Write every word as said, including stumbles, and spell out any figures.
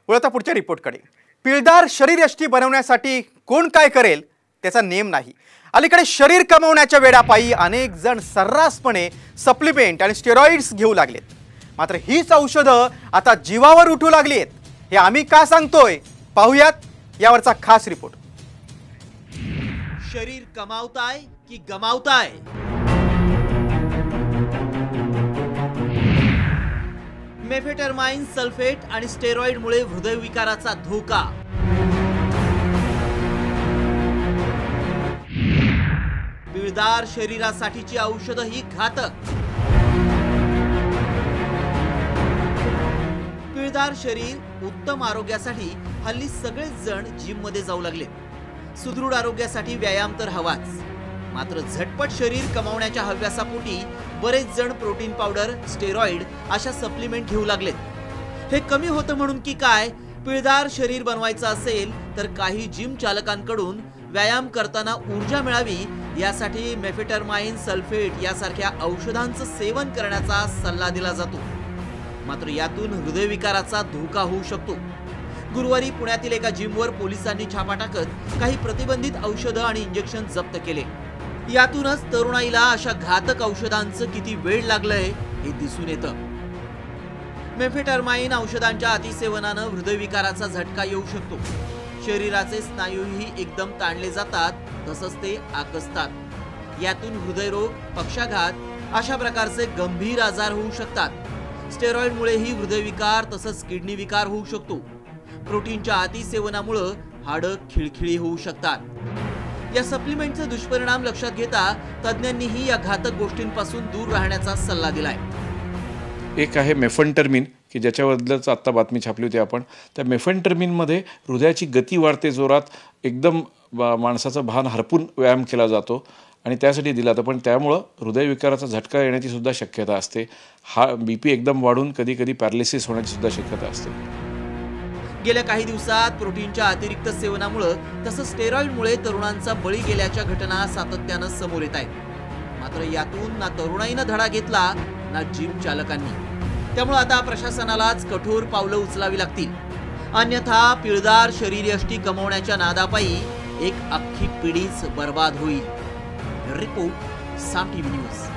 वळता पुढच्या रिपोर्टकडे। पिळदार शरीरयष्टी बनवण्यासाठी कोण काय करेल त्याचा नेम नाही। अलीकडे शरीर कमवण्याच्या वेडापायी अनेक जण सर्रासपणे सप्लिमेंट आणि स्टेरॉइड्स घेऊ लागलेत। मात्र हीच औषधं आता जीवावर उठू लागली आहेत। हे आम्ही का सांगतोय पाहूयात यावरचा खास रिपोर्ट। शरीर कमावताय की गमावताय? मेफेटरमाइन सल्फेट आणि स्टेरॉइड मुळे हृदयविकाराचा धोका। पिळदार शरीरासाठीची औषधं ही घातक। पिळदार शरीर उत्तम आरोग्यासाठी हल्ली सगळेच जण जिम मध्ये जाऊ लागले। सुदृढ आरोग्यासाठी व्यायाम तर हवाच, मात्र झटपट शरीर कमावण्याच्या हव्यासापोटी बरेच जण प्रोटीन पावडर, स्टेरॉइड अशा सप्लिमेंट घेऊ लागलेत। हे कमी होतं म्हणून की काय? पिळदार शरीर बनवायचं असेल तर काही जिम चालकांकडून व्यायाम करताना ऊर्जा मिळावी यासाठी मेफेटरमाइन सल्फेट यासारख्या औषधांचं सेवन करण्याचा सल्ला दिला जातो। मात्र यातून हृदयविकाराचा धोका होऊ शकतो। गुरुवारी पुण्यातील एका जिमवर पोलिसांनी छापा टाकत काही प्रतिबंधित औषधं आणि इंजेक्शन जप्त केले। यातूनच तरुणाईला अशा घातक औषधांचं किती वेळ लागलंय हे दिसून येतं। मेफेटरमाइन औषधांच्या अतिसेवनानं हृदयविकाराचा झटका येऊ शकतो। शरीराचे स्नायूही एकदम ताणले जातात, तसंच ते आकसतात। यातून हृदयरोग, पक्षाघात अशा प्रकारचे गंभीर आजार होऊ शकतात। स्टेरॉइडमुळेही हृदयविकार तसंच किडनी विकार होऊ शकतो। प्रोटीनच्या अतिसेवनामुळे हाडं खिळखिळी होऊ शकतात। या सप्लिमेंटचे दुष्परिणाम लक्षात घेता तज्ञांनीही या घातक गोष्टींपासून दूर राहण्याचा सल्ला दिलाय। एक आहे मेफेंटरमिन की ज्याच्याबद्दलच आता बातमी छापली होती आपण। त्या मेफेंटरमिनमध्ये हृदयाची गती वाढते जोरात, एकदम माणसाचं भान हरपून व्यायाम केला जातो आणि त्यासाठी दिला जातो, पण त्यामुळं हृदयविकाराचा झटका येण्याची सुद्धा शक्यता असते। हा बीपी एकदम वाढून कधी कधी पॅरालिसिस होण्याची सुद्धा शक्यता असते। गेल्या काही दिवसात प्रोटीनच्या अतिरिक्त सेवनामुळे तसंच स्टेरॉइडमुळे तरुणांचा बळी गेल्याच्या घटना सातत्यानं समोर येत आहेत। मात्र यातून ना तरुणाईनं धडा घेतला ना जिम चालकांनी। त्यामुळे आता प्रशासनालाच कठोर पावलं उचलावी लागतील, अन्यथा पिळदार शरीरयष्टी कमवण्याच्या नादापायी एक अख्खी पिढीच बर्बाद होईल। Report Saam TV news.